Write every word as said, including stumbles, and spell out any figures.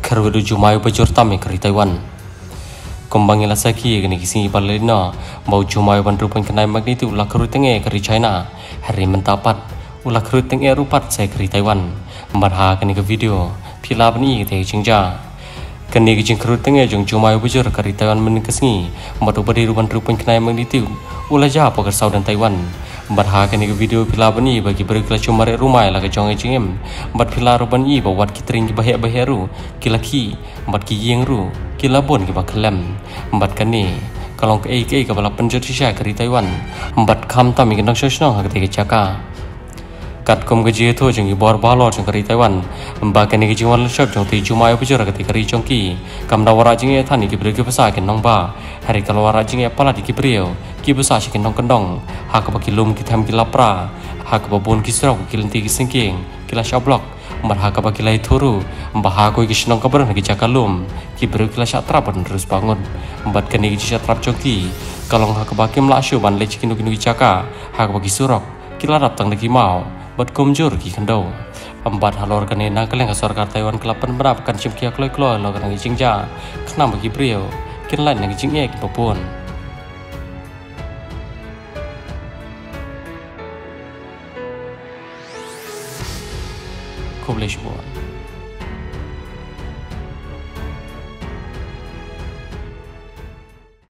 kerwedu Jumai bajur tami keri Taiwan. Kembangila saki gani kisini balina bau Jumai ban rupan kenai magnitu ulah keru tenge keri China. Hari mentapat ulah keru tenge rupat saya keri Taiwan. Barha kani ke video pila bani te jingja. Kani ke jing keru tenge jong Jumai bajur keri Taiwan menikasngi matu badi rupan rupan kenai magnitu ulah jah pakar Saudan Taiwan. Barha kani ke video pila bani bagi berkelas cumare rumai laga jong jingem bat pila ruban i bawat kitring ki bahya bahyaru kilaki bat ki yengru kilabon ki baklem bat kani kalong ke ke ke bala penjat sisha keri Taiwan bat kham tami ke nang sosno ha ke chaka kat kom ke je tho jing bor balo jong keri Taiwan ba kani ke jingwan shop jong ti Jumai bujur ke keri jongki kam dawara jing e thani ki bre ke pasa ke nong ba hari kalwara jing e pala di ki brio ki busa shi ke nong kendong hak ba ki lum ki tham ki lapra hak ba bon ki srok ki lenti ki singking ki la shablok mar hak ba ki lai thuru ba ha ko ki shnong kabar ki chakalum ki bre ki la shatra ban terus bangun bat kani ki shatra jongki kalong hak ba ki mla shu ban le chi kinu kinu ki chaka hak ba ki surok ki la rap tang ki mau bat kumjur ki kendo ambat halor kani na kaleng ka sarkar Taiwan kelapan berap kan chim kia kloi kloi lo kan ngi jingja khna ba ki brio kin lan ngi jing e ki popon Kobleshbon